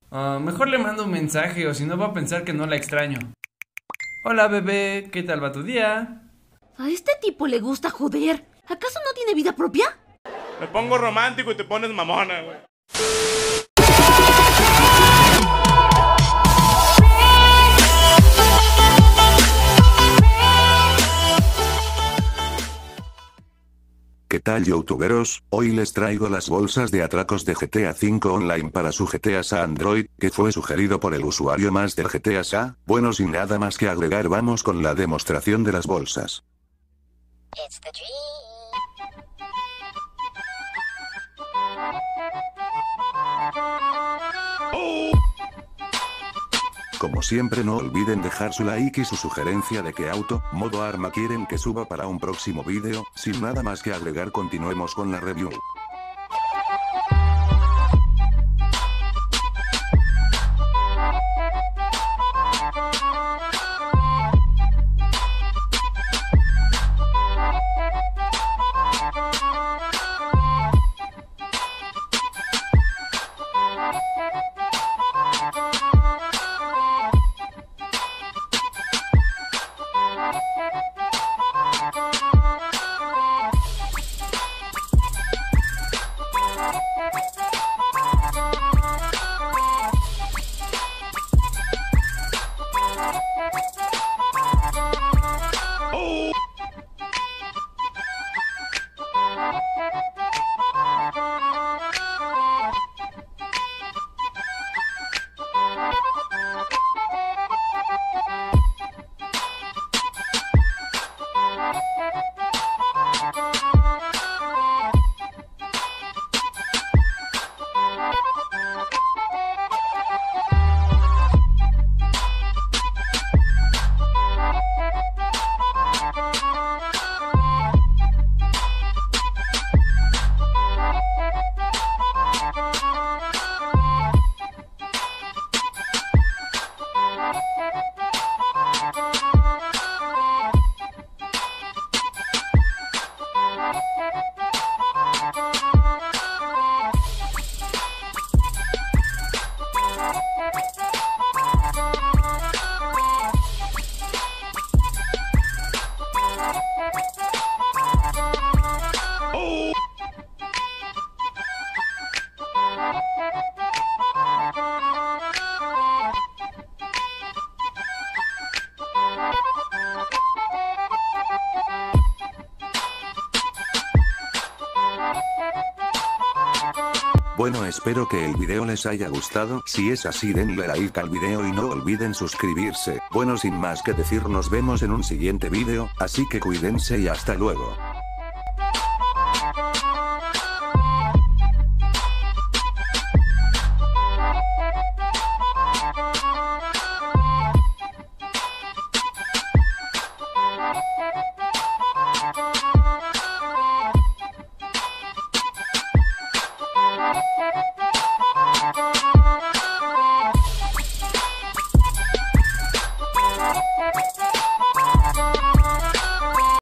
Mejor le mando un mensaje o si no va a pensar que no la extraño. Hola bebé, ¿qué tal va tu día? A este tipo le gusta joder. ¿Acaso no tiene vida propia? Me pongo romántico y te pones mamona, güey. ¿Qué tal youtuberos? Hoy les traigo las bolsas de atracos de GTA V Online para su GTA Sa Android, que fue sugerido por el usuario más del GTA Sa. Bueno, sin nada más que agregar, vamos con la demostración de las bolsas. It's the dream. Como siempre, no olviden dejar su like y su sugerencia de qué auto, modo arma quieren que suba para un próximo vídeo. Sin nada más que agregar, continuemos con la review. Bueno, espero que el video les haya gustado. Si es así, denle like al video y no olviden suscribirse. Bueno, sin más que decir, nos vemos en un siguiente video, así que cuídense y hasta luego.